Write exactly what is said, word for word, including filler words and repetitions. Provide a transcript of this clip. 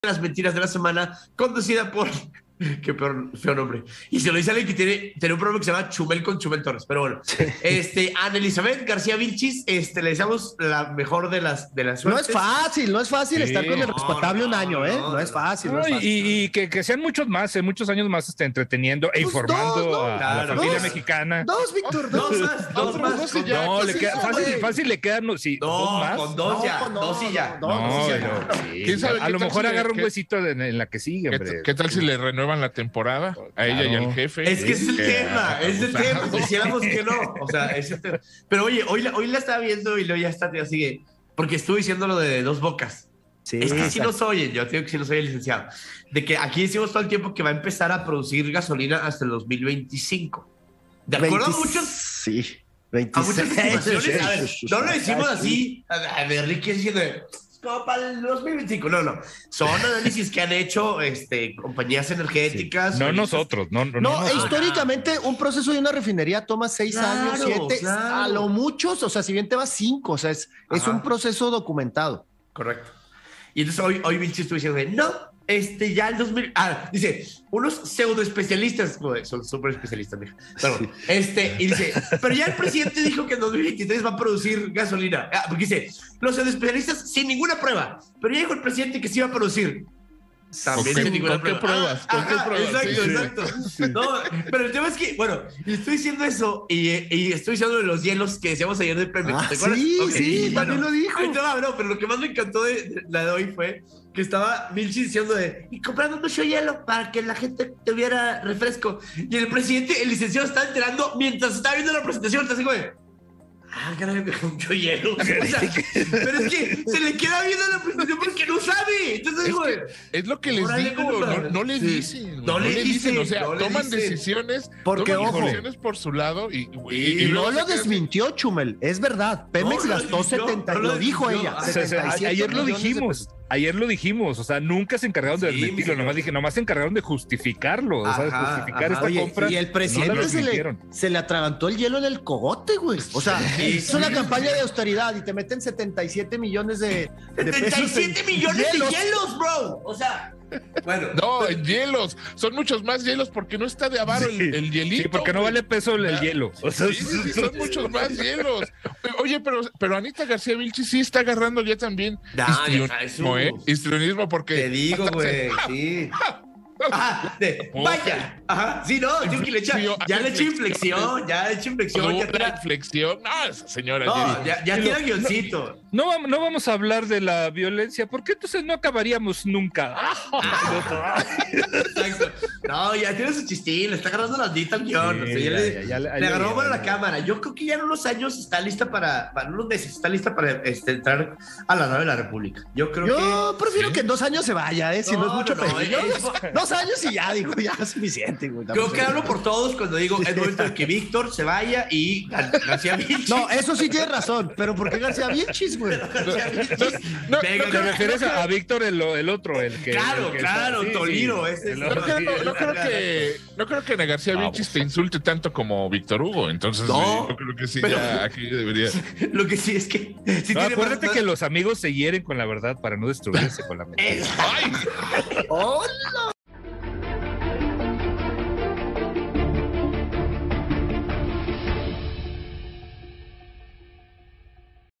Las mentiras de la semana, conducida por... Qué peor, feo nombre. Y se lo dice alguien que tiene, tiene un programa que se llama Chumel con Chumel Torres. Pero bueno, sí. este, Ana Elizabeth García Vilchis, este, le deseamos la mejor de las, de las suertes. No es fácil, no es fácil sí. estar con el respetable no, un año, ¿eh? No, no es fácil. No, no es fácil. Y, y que, que sean muchos más, eh, muchos años más este, entreteniendo e pues informando dos, no, a, claro, a la familia dos, mexicana. Dos, Víctor, dos. Dos más, dos más. Dos más ya, no, le queda, fácil, fácil le quedan, no, sí, no, dos más. Con dos ya, no, dos y ya. No, no, no, no, sí. ¿Quién sabe, a lo mejor agarra un huesito en, en la que sigue, hombre. ¿Qué, ¿Qué tal si le renuevan la temporada a ella claro. y al jefe? Es que es el que, tema, es el tema. Quisiéramos que no. O sea, es el tema. Pero oye, hoy la, hoy la estaba viendo y luego ya está, ya sigue. Porque estuve diciendo lo de dos bocas. Sí, es que si sí nos oyen, yo digo que si nos oye el licenciado. De que aquí decimos todo el tiempo que va a empezar a producir gasolina hasta el dos mil veinticinco. ¿De acuerdo a muchos? Sí. veintiséis. A muchas estimaciones. A ver, no lo decimos así. A ver, Ricky diciendo como para el dos mil veinticinco, no, no. Son análisis que han hecho este, compañías energéticas. Sí. No nosotros, no. No, no, no nosotros. Históricamente un proceso de una refinería toma seis claro, años, siete, claro. a lo muchos, o sea, si bien te va cinco, o sea, es, es un proceso documentado. Correcto. Y entonces hoy, hoy Vinci estuvo diciendo, no, este, ya el dos mil... Ah, dice, unos pseudo especialistas, no, son súper especialistas, mija. Pero, sí. este, y dice, pero ya el presidente dijo que en dos mil veintitrés va a producir gasolina. Ah, porque dice, los pseudo especialistas sin ninguna prueba, pero ya dijo el presidente que sí iba a producir. También ¿Con, sin ninguna ¿con prueba. qué pruebas? Ah, ¿Con ajá, qué pruebas? Exacto, sí, exacto. Sí. No, pero el tema es que, bueno, estoy diciendo eso y, y estoy diciendo de los hielos que decíamos ayer de Pemex. Ah, ¿te acuerdas? sí, okay. sí, bueno, también lo dijo. No, no, pero lo que más me encantó de, de la de hoy fue que estaba Milchi diciendo de y comprando mucho hielo para que la gente tuviera refresco. Y el presidente, el licenciado, está enterando mientras está viendo la presentación, está así como de, ah, caray, me mucho hielo. O sea, pero es que se le queda viendo la presentación porque no sabe. Entonces, es, güey, que es lo que les digo, no, no le dicen. Sí. No, no le dicen, o sea, no toman dicen. decisiones, porque toman ojo, decisiones por su lado y, y, y, y no lo desmintió Chumel, es verdad. Pemex no, gastó setenta, no lo, lo dijo ella. O sea, setenta y siete ayer lo dijimos. Ayer lo dijimos, o sea, nunca se encargaron de desmentirlo, sí, nomás dije, nomás se encargaron de justificarlo, ajá, ¿sabes? Justificar ajá, esta oye, compra. Y el presidente no se, le, se le atragantó el hielo en el cogote, güey. O sea, sí, es una sí, campaña sí. de austeridad y te meten setenta y siete millones de, de setenta y siete pesos millones de hielos, bro. O sea, bueno. No, en hielos. Son muchos más hielos porque no está de avaro sí. el, el hielito. Sí, porque no vale peso el, el hielo. O sea, sí, sí, sí, son muchos más hielos. Oye, pero, pero Anita García Vilchis sí está agarrando ya también nah, histrionismo, ¿eh? Histrionismo porque... Te digo, güey, sí. Ajá, de, vaya, ajá, sí, no, tengo que le echa, ya le eché inflexión, ya le eché inflexión, ya la inflexión, no, esa señora, no, ya, ya tiene guioncito. No, no, no vamos a hablar de la violencia, porque entonces no acabaríamos nunca. Ah, exacto. No, ya tiene su chistín, le está agarrando las ditas al guión, sí, o sea, ya, ya, le, ya, ya, le, le agarró para la cámara. Yo creo que ya en unos años está lista para, para unos meses, está lista para este, entrar a la nave de la República. Yo creo Yo que. Yo prefiero ¿sí? que en dos años se vaya, ¿eh? Si no, no es mucho no, no, pedir. Es, dos años y ya, digo, ya es suficiente, güey. Creo que hablo por todos cuando digo es momento de que Víctor se vaya y García Vilchis. No, eso sí tienes razón, pero ¿por qué García Vilchis, güey? No, Venga, no, ¿te refieres a, a Víctor el, el otro? El que, claro, el que claro, está, Tolino. Sí, ese no, no, creo, no, no, creo que, no creo que Ana García Vilchis te insulte tanto como Víctor Hugo, entonces no, yo creo que sí, pero, ya aquí debería. Lo que sí es que... Si no, acuérdate más, que los amigos se hieren con la verdad para no destruirse con la mentira. ¡Hola!